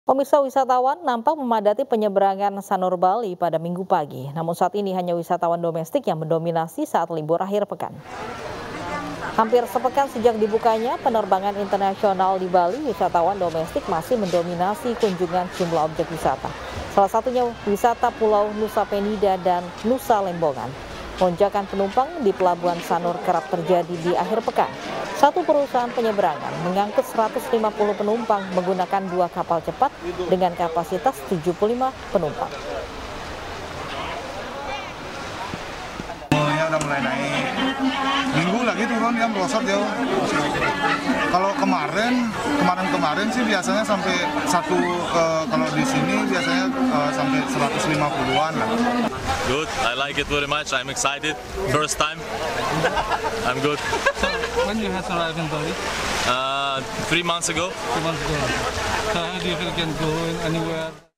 Pemirsa, wisatawan nampak memadati penyeberangan Sanur Bali pada Minggu pagi. Namun saat ini hanya wisatawan domestik yang mendominasi saat libur akhir pekan. Hampir sepekan sejak dibukanya penerbangan internasional di Bali, wisatawan domestik masih mendominasi kunjungan sejumlah objek wisata. Salah satunya wisata Pulau Nusa Penida dan Nusa Lembongan. Lonjakan penumpang di Pelabuhan Sanur kerap terjadi di akhir pekan. Satu perusahaan penyeberangan mengangkut 150 penumpang menggunakan 2 kapal cepat dengan kapasitas 75 penumpang. Udah mulai naik. Minggu lagi turun ya, merosot jauh. Kalau kemarin sih biasanya sampai kalau di sini biasanya sampai 150-an lah. Good, I like it very much. I'm excited. First time. I'm good. So when you had arrived in Bali? 3 months ago. 2 months ago. So how do you feel you can go anywhere?